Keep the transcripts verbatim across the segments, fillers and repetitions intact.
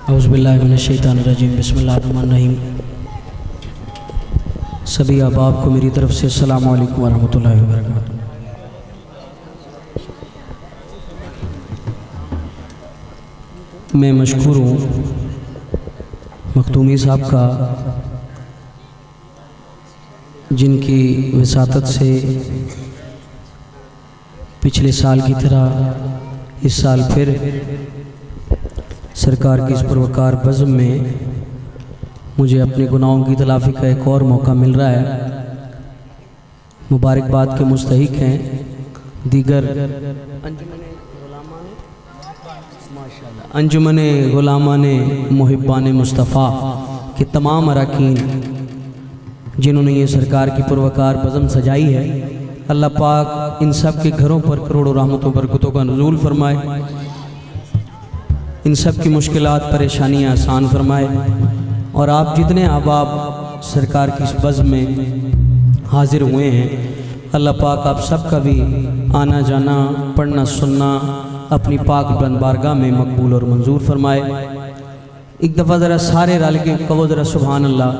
औज़ुबिल्लाहि मिनश्शैतानिर्रजीम बिस्मिल्लाहिर्रहमानिर्रहीम। सभी अहबाब को मेरी तरफ से अस्सलामु अलैकुम वरहमतुल्लाहि वबरकातुहू। मैं मशकूर हूँ मखदूमी साहब का, जिनकी वसातत से पिछले साल की तरह इस साल फिर सरकार की इस पुरवकार बज़्म में मुझे अपने गुनाहों की तलाफ़ी का एक और मौका मिल रहा है। मुबारकबाद के मुस्तहिक हैं दीगर अंजुमन गुलामान मुहिब्बान मुस्तफ़ा के तमाम अरकान जिन्होंने ये सरकार की पुरवकार बज़्म सजाई है। अल्लाह पाक इन सब के घरों पर करोड़ों रहमतों बरकतों का नुज़ूल फरमाए, इन सब की मुश्किलात परेशानियाँ आसान फरमाए। और आप जितने अहबाब सरकार की इस बज़्म में हाजिर हुए हैं, अल्लाह पाक आप सब का भी आना जाना पढ़ना सुनना अपनी पाक बुलंद बारगाह में मकबूल और मंजूर फरमाए। एक दफ़ा ज़रा सारे रल के कहो ज़रा सुभान अल्लाह।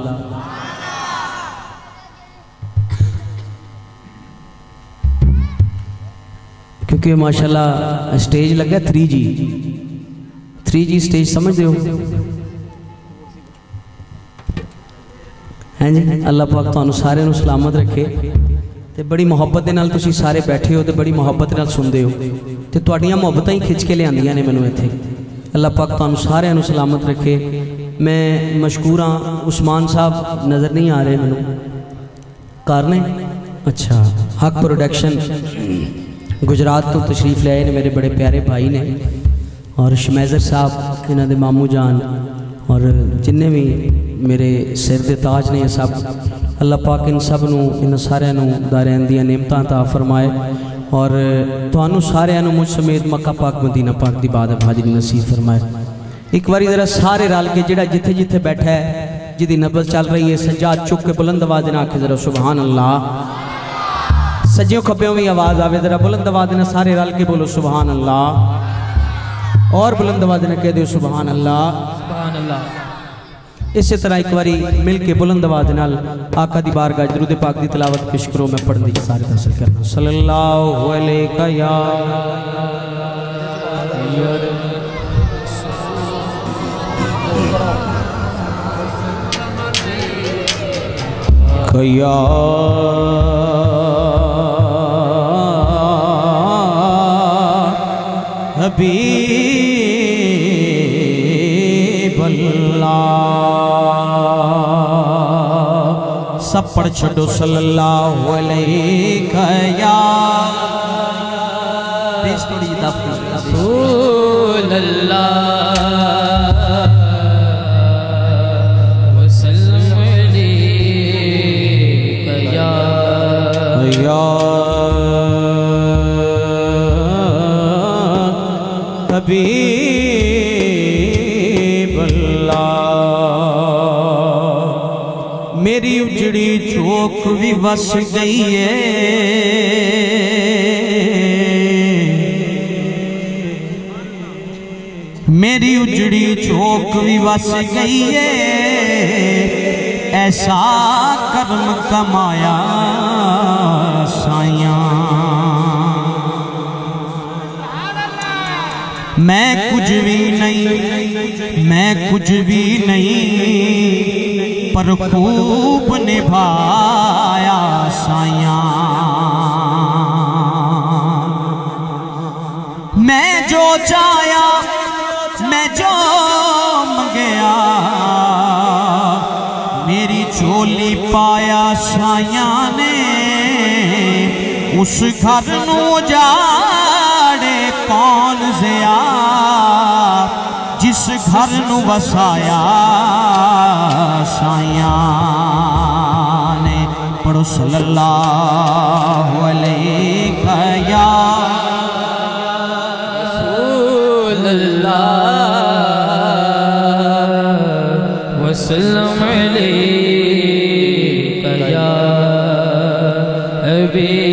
क्योंकि माशाल्लाह स्टेज लगा three G three G stage समझते हो हैं जी। अल्लाह पाक तुहानू सारे नू सलामत रखे ते बड़ी मुहब्बत दे नाल तुसीं सारे बैठे हो ते बड़ी मुहब्बत नाल सुनदे हो ते तुहाड़ियां मुहब्बतां ही खिंच के लिआंदियां ने मैनू इत्थे। अल्लाह पाक तुहानू सारे नू सलामत रखे। मैं मशकूर हाँ, उस्मान साहब नज़र नहीं आ रहे मैनू, कारने अच्छा हक प्रोडक्शन गुजरात तो तशरीफ़ ले आए ने, मेरे बड़े प्यारे भाई ने, और शमैज़र साहब इन्हां दे मामू जान और जिन्ने भी मेरे सिर दे ताज ने सब, अल्लाह पाक इन सब नू इन सारिਆਂ नू दारैन दियां नेमतां अता फरमाए और तुहानू सारिਆਂ नू मुझ समेत मक्का पाक मदीना पाक दी बादब हाज़री नसीब फरमाए। एक बारी ज़रा सारे रल के जिहड़ा जिथे जिथे बैठा है जिहदी नबज़ चल रही है सज्जाद चुक के बुलंद आवाज़ नाल आखे ज़रा सुभान अल्लाह। सज्जों खब्बों भी आवाज़ आवे ज़रा बुलंद आवाज़ नाल सारे रल के बोलो सुभान अल्लाह, और बुलंद आवाज़ नाल कह दो सुभान अल्लाह सुभान अल्लाह। इसी तरह एक बारी मिल के बुलंद आवाज़ नाल आका दी बारगाह दरूद पाक दी तिलावत पेश करो। मैं पढ़ने की सारे हासिल करना सल्लल्लाहु अलैका या कया हबीब अल्लाह। सब पढ़ छो सल्लल्लाहु अलैका या रसूल अल्लाह वसल्लम अलैका या या हबीब अल्लाह। मेरी उजड़ी चौक भी वस गई है, मेरी उजड़ी चौक भी वस गई है, ऐसा कर्म कमाया साया। मैं कुछ भी नहीं मैं कुछ भी नहीं पर खूब निभाया साया। मैं जो चाया मैं जो मंगया मेरी झोली पाया साया ने। उस घर नू जाड़े कौन ज़िया जिस घर नू वसाया साया ने। पढ़ो सल्लल्लाहु अलैका या रसूल अल्लाह वसल्लम अलैका या हबीब